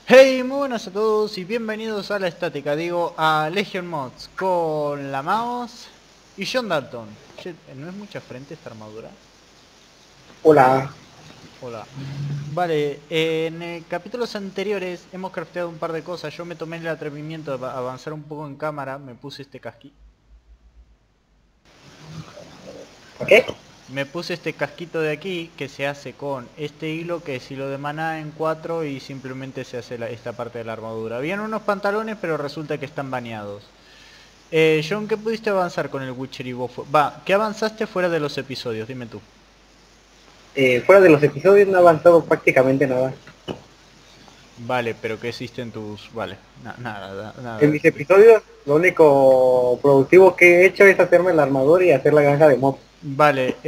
Hey, muy buenas a todos y bienvenidos a la estática, digo, a Legion Mods con la mouse y John Dalton. Che, ¿no es mucha frente esta armadura? Hola. Hola. Vale, en capítulos anteriores hemos crafteado un par de cosas. Yo me tomé el atrevimiento de avanzar un poco en cámara, me puse este casquito. ¿Qué? Me puse este casquito de aquí que se hace con este hilo que es hilo de maná en 4 y simplemente se hace esta parte de la armadura. Habían unos pantalones pero resulta que están baneados. John, ¿qué pudiste avanzar con el Witcher y vos? Va, ¿qué avanzaste fuera de los episodios? Dime tú. Fuera de los episodios no ha avanzado prácticamente nada. Vale, pero ¿qué hiciste en tus...? Vale, nada, En nada. mis episodios lo único productivo que he hecho es hacerme la armadura y hacer la granja de mobs. Vale,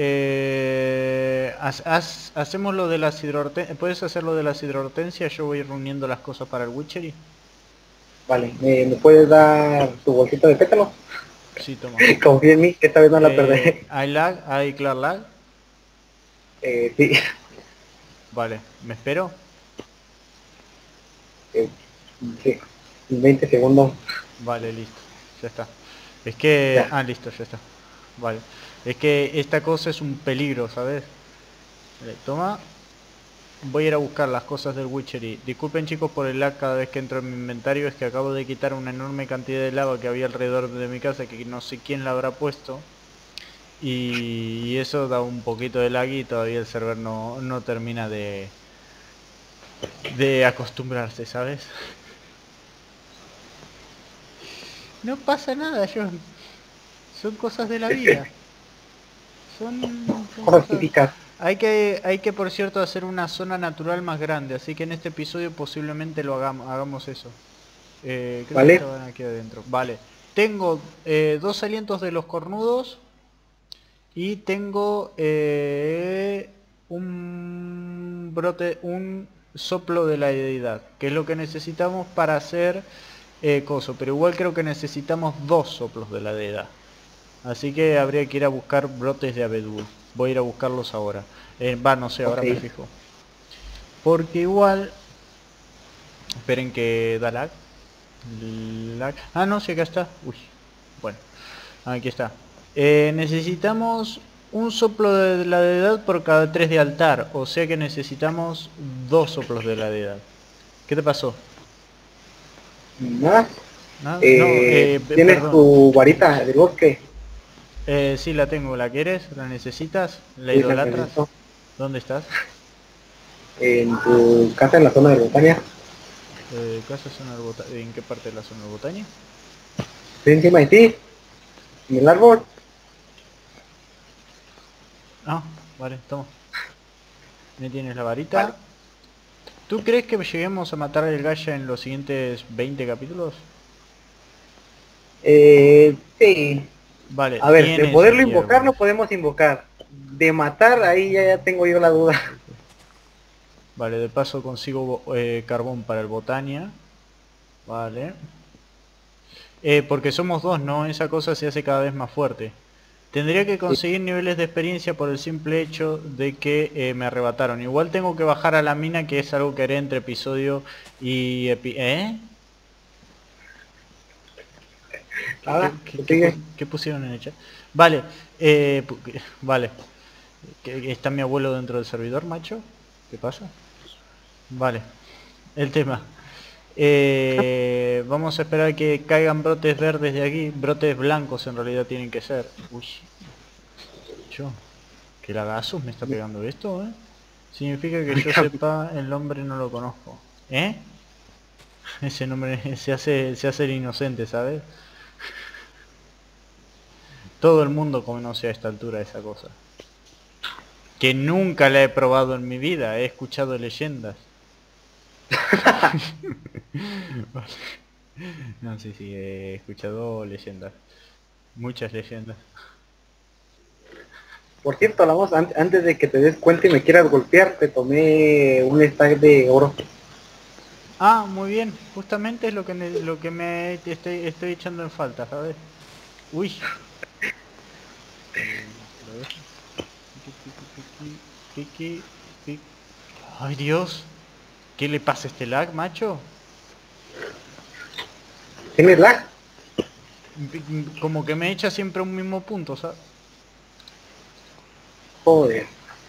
hacemos lo de las hidrohortensias. ¿Puedes hacer lo de las hidrohortensias? Yo voy reuniendo las cosas para el Witchery. Vale, ¿me puedes dar tu bolsita de pétalos? Sí, toma. Confía en mí, que esta vez no la perderé. ¿Hay lag? ¿Hay clear lag? Sí, Vale, ¿me espero? eh, sí, 20 segundos. Vale, listo. Ya está. Es que... Ya. Ah, listo, ya está. Vale. Es que esta cosa es un peligro, ¿sabes? Vale, toma. Voy a ir a buscar las cosas del Witcher y disculpen chicos por el lag cada vez que entro en mi inventario, es que acabo de quitar una enorme cantidad de lava que había alrededor de mi casa que no sé quién la habrá puesto y eso da un poquito de lag y todavía el server no termina de acostumbrarse, ¿sabes? No pasa nada, John. Son cosas de la vida. Son Cosas cosas... típicas. Hay que, por cierto, hacer una zona natural más grande, así que en este episodio posiblemente hagamos eso. Creo que ¿Vale? estaban aquí adentro. Vale. Tengo dos alientos de los cornudos. Y tengo un brote, un soplo de la deidad. Que es lo que necesitamos para hacer coso. Pero igual creo que necesitamos dos soplos de la deidad. Así que habría que ir a buscar brotes de abedul. Voy a ir a buscarlos ahora. No sé, Ok. ahora me fijo. Porque igual... Esperen que da lag. Ah, no, sí, acá está. Uy. Bueno, aquí está. Necesitamos un soplo de la deidad por cada 3 de altar. O sea que necesitamos dos soplos de la deidad. ¿Qué te pasó? Nada. ¿Nada? No, ¿Tienes perdón. tu varita del bosque? Sí, la tengo. ¿La quieres? ¿La necesitas? ¿La Sí, la idolatras? necesito. ¿Dónde estás? En tu casa en la zona de Botania. Casa zona del ¿En qué parte de la zona del Botania? Estoy encima de ti, en el árbol. Ah, vale, toma. Me tienes la Vale. varita. ¿Tú crees que lleguemos a matar al Gaia en los siguientes 20 capítulos? Sí. Vale, A ver, de tiene poderlo sentido invocar, pues. lo podemos invocar. De matar, ahí ya tengo yo la duda. Vale, de paso consigo carbón para el Botania. Vale. Porque somos dos, ¿no? Esa cosa se hace cada vez más fuerte. Tendría que Sí. conseguir niveles de experiencia por el simple hecho de que me arrebataron. Igual tengo que bajar a la mina, que es algo que haré entre episodio y... ¿Eh? ¿Qué, qué, Nada, qué, pues qué sigue. qué pusieron en el chat? Vale, vale. ¿Está mi abuelo dentro del servidor, macho? ¿Qué pasa? Vale, el tema. Vamos a esperar que caigan brotes verdes de aquí. Brotes blancos en realidad tienen que ser. Uy, yo. ¿Qué lagazos me está pegando esto, eh? Significa que yo sepa, el nombre no lo conozco. ¿Eh? Ese nombre se hace el inocente, ¿sabes? Todo el mundo conoce a esta altura esa cosa. Que nunca la he probado en mi vida, he escuchado leyendas. No, sí, sí, he escuchado leyendas. Muchas leyendas. Por cierto, la voz, antes de que te des cuenta y me quieras golpear, te tomé un stack de oro. Ah, muy bien. Justamente es lo que me estoy echando en falta, ¿sabes? Uy. ¿Lo dejo? Piqui, piqui, piqui, piqui, piqui. Ay, Dios. ¿Qué le pasa a este lag, macho? ¿Tienes lag? Como que me echa siempre a un mismo punto, ¿sabes? Joder.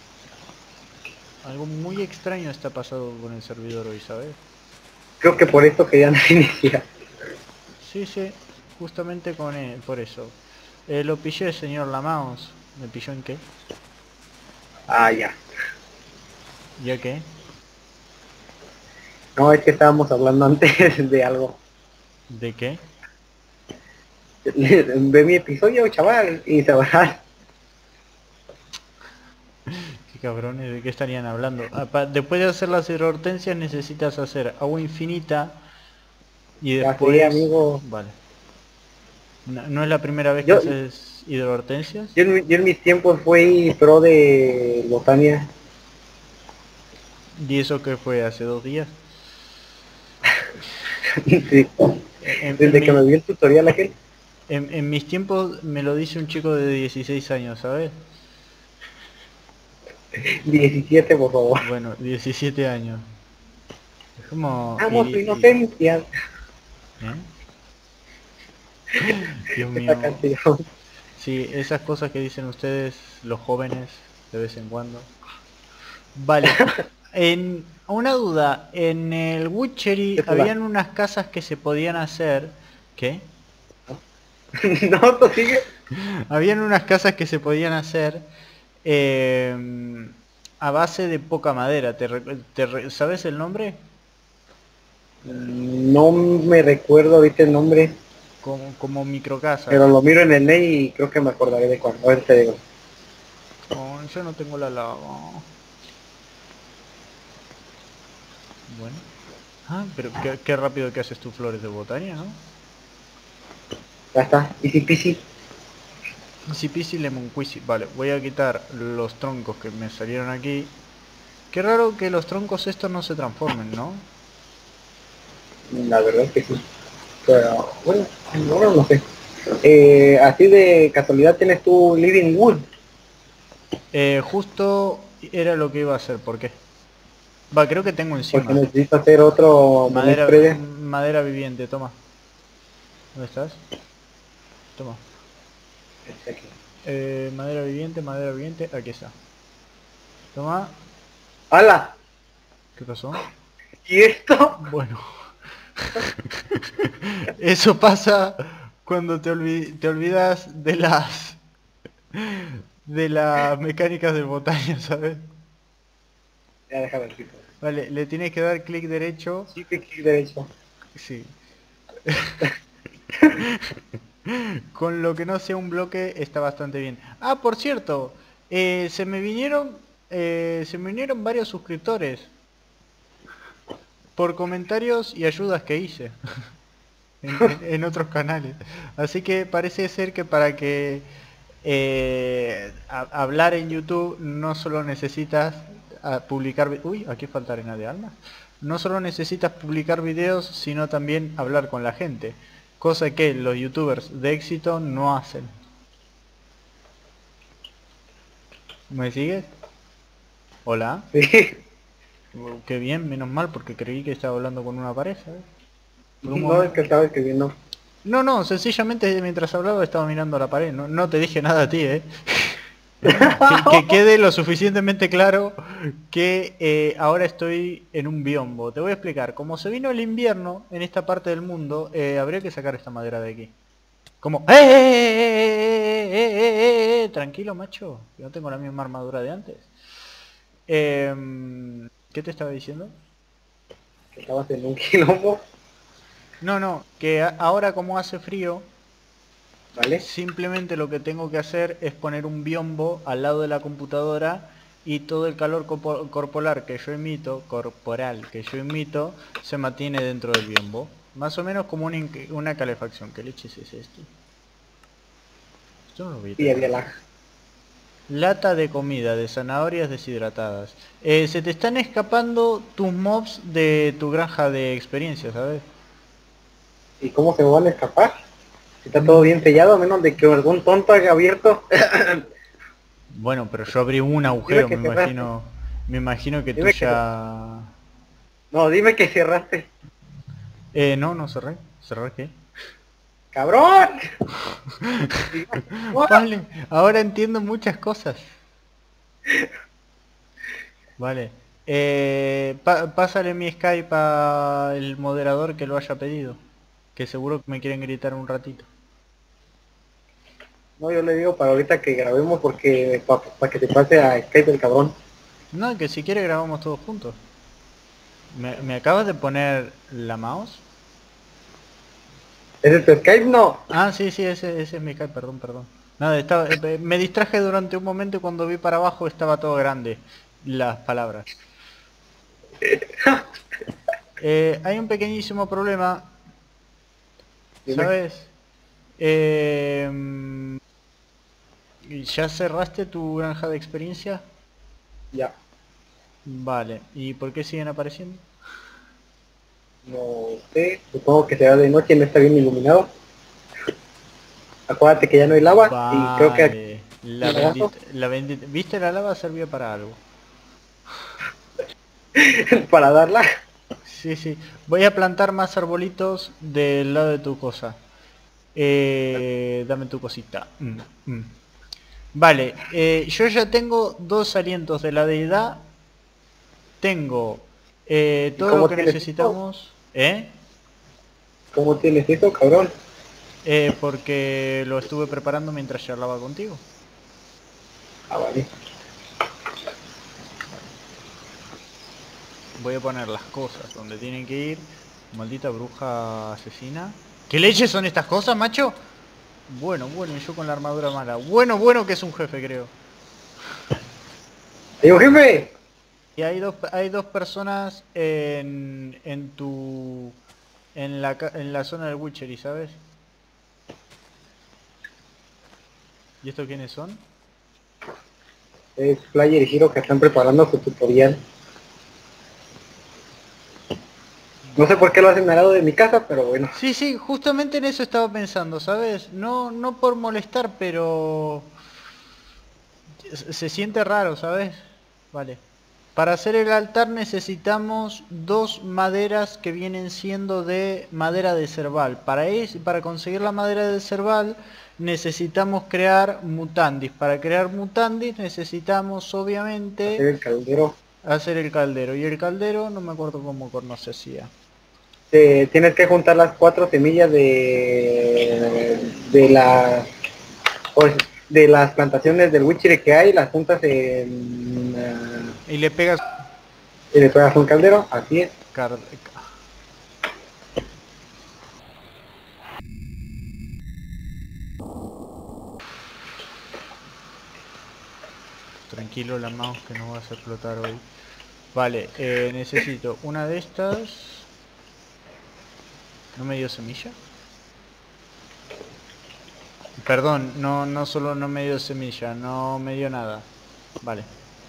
Algo muy extraño está pasando con el servidor hoy, ¿sabes? Creo que por esto que ya no inicia. Sí, sí, justamente con él, por eso. Lo pillé, señor Lamaos. ¿Me pilló en qué? Ah, ya. ¿Ya qué? No, es que estábamos hablando antes de algo. ¿De qué? Ve mi episodio, chaval, y sabrás. Qué cabrones, ¿de qué estarían hablando? Después de hacer las hidrohortensias necesitas hacer agua infinita y Ya sé, después... amigo. Vale. No, no es la primera vez que Yo, haces hidrohortensias. yo en mis tiempos fui pro de Botania. ¿Y eso que fue hace 2 días? Sí. En, en Desde que me mi- vi el tutorial aquel. en mis tiempos me lo dice un chico de 16 años, ¿sabes? 17, por favor. Bueno, 17 años. Es como... Amo tu inocencia. ¿eh? Dios Esta mío. canción. Sí, esas cosas que dicen ustedes, los jóvenes, de vez en cuando. Vale. Una duda. En el Witchery ¿Qué te da? habían unas casas que se podían hacer... ¿Qué? No, tú sigue. Habían unas casas que se podían hacer eh, a base de poca madera. ¿Sabes el nombre? No me recuerdo ahorita el nombre, Como microcasas. pero lo miro en el NET y creo que me acordaré de cuando. A ver, te digo. Oh, yo no tengo la lava. Bueno. Ah, pero qué rápido que haces tus flores de botania, ¿no? Ya está, easy peasy. Easy peasy lemon squeezy. Vale, voy a quitar los troncos que me salieron aquí. Qué raro que los troncos estos no se transformen, ¿no? La verdad es que sí. Pero, bueno, ahora no sé. Así de casualidad tienes tu Living Wood. Justo era lo que iba a hacer, ¿por qué? Va, creo que tengo Porque encima. necesito hacer otro Monet Trader. Madera viviente, toma. ¿Dónde estás? Toma. Este aquí. Madera viviente, aquí está. Toma. ¡Hala! ¿Qué pasó? ¿Y esto? Bueno. Eso pasa cuando te olvidas de las mecánicas del botaño, ¿sabes? Ya, déjame ver. Vale, le tienes que dar clic derecho. Sí, clic derecho. Sí. Con lo que no sea un bloque está bastante bien. Ah, por cierto, se me vinieron varios suscriptores por comentarios y ayudas que hice en otros canales. Así que parece ser que para que hablar en YouTube no solo necesitas uy, aquí falta arena de almas. No solo necesitas publicar videos, sino también hablar con la gente. Cosa que los youtubers de éxito no hacen. ¿Me sigues? Hola. Sí. Qué bien, menos mal, porque creí que estaba hablando con una pareja. Por un No, es momento. que estaba escribiendo. No, no, sencillamente mientras hablaba estaba mirando la pared. No, no te dije nada a ti, ¿eh? Que quede lo suficientemente claro que ahora estoy en un biombo. Te voy a explicar. Como se vino el invierno en esta parte del mundo, habría que sacar esta madera de aquí. Como... Tranquilo, macho. Que no tengo la misma armadura de antes. ¿Qué te estaba diciendo? Que estabas en un quilombo. No, no, que ahora como hace frío, ¿Vale? simplemente lo que tengo que hacer es poner un biombo al lado de la computadora y todo el calor corporal que yo emito se mantiene dentro del biombo. Más o menos como una calefacción. ¿Qué leches es esto? Esto no lo voy a Y tener. había lag. Lata de comida, de zanahorias deshidratadas. Se te están escapando tus mobs de tu granja de experiencia, ¿sabes? ¿Y cómo se me van a escapar? Si está todo bien sellado, a menos de que algún tonto haya abierto. Bueno, pero yo abrí un Dime agujero, que cerraste. me imagino que tú Dime que... ya... No, dime que cerraste. No, no cerré. ¿Cerrar qué? ¡Cabrón! Vale, ahora entiendo muchas cosas. Vale. Pásale mi Skype al moderador que lo haya pedido. Que seguro que me quieren gritar un ratito. No, yo le digo para ahorita que grabemos porque para que te pase a Skype el cabrón. No, que si quiere grabamos todos juntos. ¿Me acabas de poner la mouse? ¿Ese es tu Skype? No. Ah, sí, sí, ese es mi Skype, perdón, perdón. Nada, me distraje durante un momento y cuando vi para abajo estaba todo grande. Las palabras. Hay un pequeñísimo problema, Dime. ¿sabes? ¿Ya cerraste tu granja de experiencia? Ya. Vale, ¿y por qué siguen apareciendo? No sé. Supongo que será de noche y no está bien iluminado. Acuérdate que ya no hay lava y creo que aquí Vale, abajo la bendita, ¿viste? La lava servía para algo. para darla. Sí, sí, voy a plantar más arbolitos del lado de tu cosa. Dame tu cosita. Mm. Vale, yo ya tengo dos alientos de la deidad. Tengo ¿Y todo lo cómo que tienes esto? necesitamos. ¿Eh? ¿Cómo tienes esto, cabrón? Porque lo estuve preparando mientras charlaba contigo. Ah, vale. Vale. Voy a poner las cosas donde tienen que ir. Maldita bruja asesina. ¿Qué leches son estas cosas, macho? Bueno, bueno, y yo con la armadura mala. Bueno, bueno que es un jefe, creo. Digo, jefe. Y hay dos personas en tu... en la zona del Witchery, ¿sabes? ¿Y estos quiénes son? Es Player y Hero que están preparando su tutorial. No sé por qué lo hacen al lado de mi casa, pero bueno. Sí, sí, justamente en eso estaba pensando, ¿sabes? No, no por molestar, pero... se siente raro, ¿sabes? Vale. Para hacer el altar necesitamos dos maderas que vienen siendo de madera de cerval. Para conseguir la madera de cerval necesitamos crear mutandis. Para crear mutandis necesitamos Hacer obviamente el caldero. hacer el caldero. Y el caldero no me acuerdo cómo corno se hacía. Tienes que juntar las 4 semillas de las pues, de las plantaciones del Witchery que hay, las juntas Y le pegas... y le pegas un caldero, así es. car- Tranquilo la mouse que no vas a explotar hoy. Vale, necesito una de estas. ¿No me dio semilla? Perdón, no, no solo no me dio semilla, no me dio nada. Vale.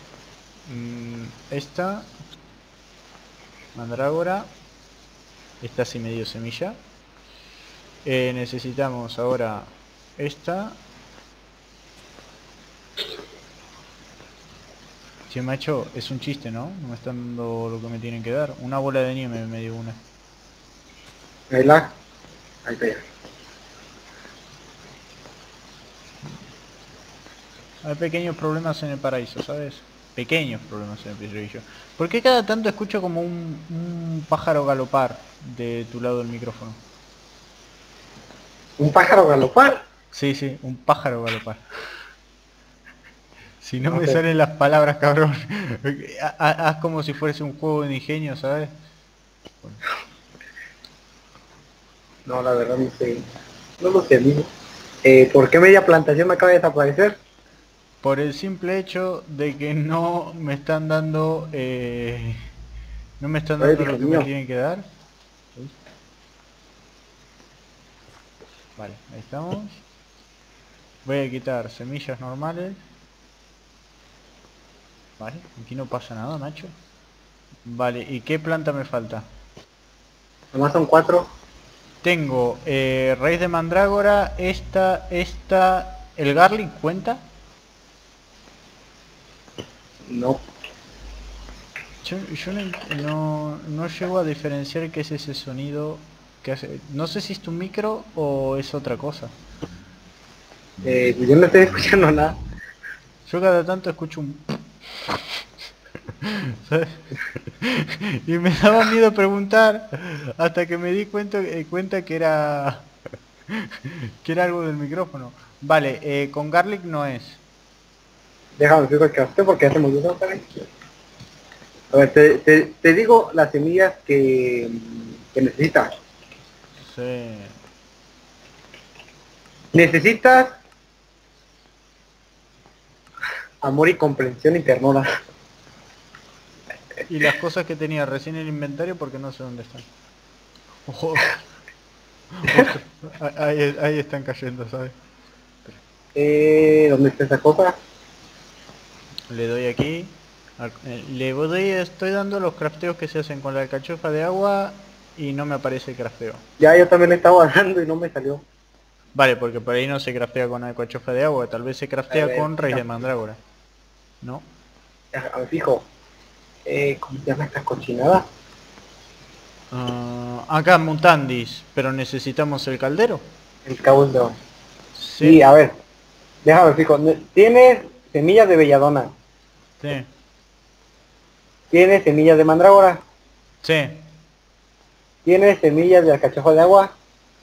Esta. Mandrágora. Esta sí me dio semilla. Necesitamos ahora esta. Che, macho, es un chiste, ¿no? No me están dando lo que me tienen que dar. Una bola de nieve me dio una. Ahí la, ahí está ya. Hay pequeños problemas en el paraíso, ¿sabes? Pequeños problemas en el paraíso. ¿Por qué cada tanto escucho como un pájaro galopar de tu lado del micrófono? Un pájaro galopar. Sí, sí, un pájaro galopar. Si no No me sé. salen las palabras, cabrón. Haz como si fuese un juego de ingenio, ¿sabes? Bueno, No, la verdad no sé. No lo sé, amigo. ¿Por qué media plantación me acaba de desaparecer? por el simple hecho de que no me están dando... no me están Ay, dando hijo lo que me mío. tienen que dar. Uy. Vale, ahí estamos. Voy a quitar semillas normales. Vale, aquí no pasa nada, macho. Vale, ¿y qué planta me falta? Nomás son 4. Tengo raíz de mandrágora, esta... ¿El garlic cuenta? No. Yo no llego a diferenciar qué es ese sonido que hace. No sé si es tu micro o es otra cosa. Yo no estoy escuchando nada. Yo cada tanto escucho un... ¿sabes? Y me daba miedo preguntar hasta que me di cuenta que era algo del micrófono. Vale, con garlic no es. Déjame decir el café porque hace muy bien también. A ver, te digo las semillas que necesitas. Sí. Necesitas amor y comprensión y ternura. Y las cosas que tenía recién en el inventario porque no sé dónde están. Ojo, ostras, ahí están cayendo, ¿sabes? ¿Dónde está esa cosa? Le doy aquí. Estoy dando los crafteos que se hacen con la alcachofa de agua y no me aparece el crafteo. Ya yo también le estaba dando y no me salió. Vale, porque por ahí no se craftea con alcachofa de agua, tal vez se A craftea ver, con raíz de mandrágora. ¿No? a ver, fijo. ¿Cómo se llama esta cochinada? Acá Mutandis, pero necesitamos el caldero. El caldo. Sí, Sí, a ver. Déjame fijo. Tienes semillas de belladona. sí, Tienes semillas de mandrágora. sí. Tienes semillas de alcachofa de agua.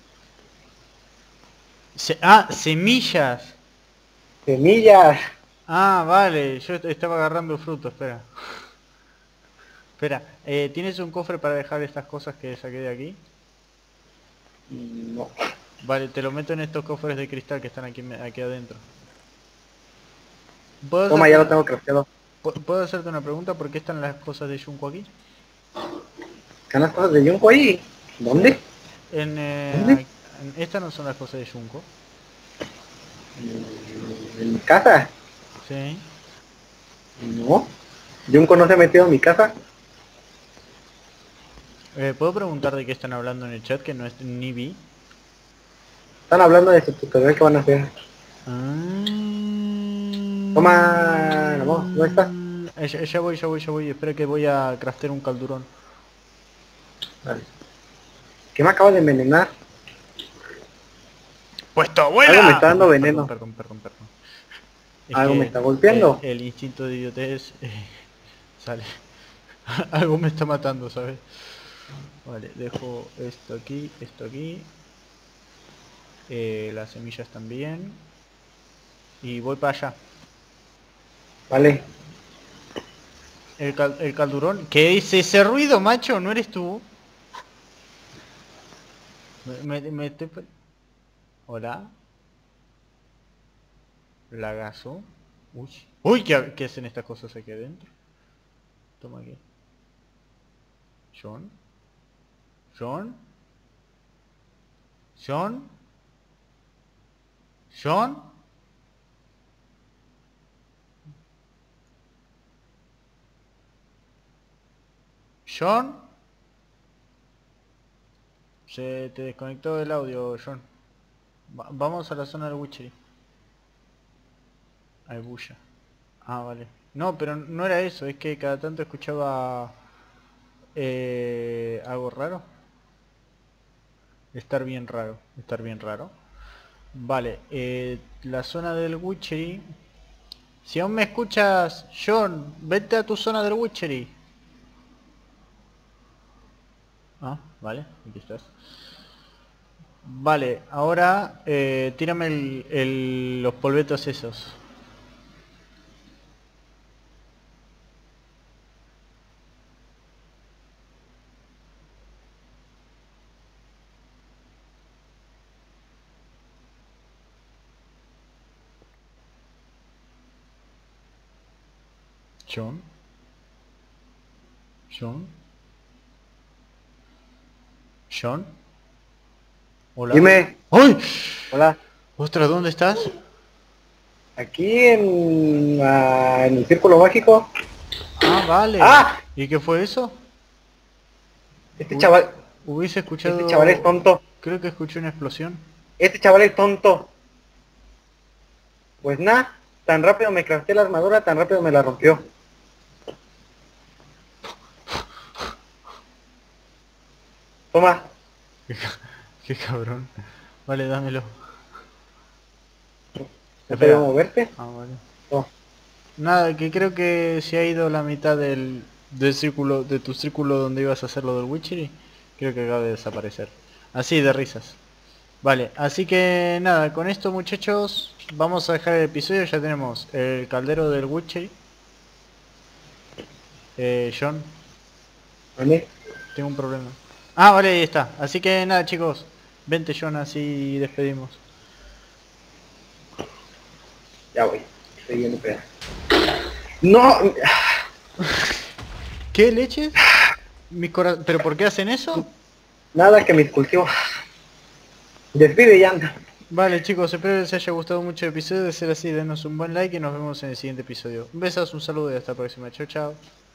Semillas. Semillas. Ah, vale, yo estaba agarrando fruto, espera. Espera, ¿tienes un cofre para dejar estas cosas que saqué de aquí? No. Vale, te lo meto en estos cofres de cristal que están aquí adentro. ¿Puedo Toma, hacerte ya lo una, tengo crafteado. ¿puedo hacerte una pregunta? ¿Por qué están las cosas de Junko aquí? ¿Están las cosas de Yunko ahí? Sí. ¿Dónde? En, ¿Dónde? estas no son las cosas de Junko. ¿En mi casa? Sí. No. Yunko no se ha metido en mi casa. ¿Puedo preguntar de qué están hablando en el chat que no es ni vi? Están hablando de su tutorial que van a hacer. Toma, vamos, ¿dónde estás? Ya voy. Espera que voy a craftear un caldurón. Vale. ¿Qué me acaba de envenenar? ¡Pues tu Algo me abuela! está dando Perdón, veneno. perdón. Es Algo me que está golpeando. el instinto de idiotez sale. Algo me está matando, ¿sabes? Vale, dejo esto aquí. Las semillas también. Y voy para allá. Vale. El caldurón. ¿Qué es ese ruido, macho? ¿No eres tú? Me estoy... Hola. Lagazo. Uy. Uy, ¿qué hacen estas cosas aquí adentro? Toma aquí. John. John. John. John. John. Se te desconectó el audio, John. Vamos a la zona del Witchery. Hay bulla. Ah, vale. No, pero no era eso, es que cada tanto escuchaba algo raro. Estar bien raro. Vale, la zona del Witchery. Si aún me escuchas, John, vete a tu zona del Witchery. Ah, vale, aquí estás. Vale, ahora tírame los polvetos esos. John, John, John. Hola. Dime. ¡Ay! Hola. Ostras, ¿dónde estás? Aquí en el círculo mágico. Ah, vale. ¡Ah! ¿Y qué fue eso? Este Hubi- chaval. Hubiese Este chaval es escuchado... tonto. Creo que escuché una explosión. Este chaval es tonto. Pues nada. Tan rápido me crafté la armadura, tan rápido me la rompió. Toma. Qué cabrón. Vale, dámelo. ¿No Espera. puedo moverte? Ah, vale. No. Nada, que creo que se ha ido la mitad del círculo, de tu círculo donde ibas a hacer lo del Witchery. Creo que acaba de desaparecer. Así de risas. Vale, así que nada, con esto muchachos, vamos a dejar el episodio. Ya tenemos el caldero del Witchery. John, ¿Vale? tengo un problema. Ah, vale, ahí está. Así que nada chicos, vente John, así despedimos. Ya voy. Estoy yendo para allá. No. ¿Qué leches? ¿Pero por qué hacen eso? Nada que mis cultivos. Despide ya anda. Vale chicos, espero que les haya gustado mucho el episodio. De ser así, denos un buen like y nos vemos en el siguiente episodio. Un besazo, un saludo y hasta la próxima. Chao, chao.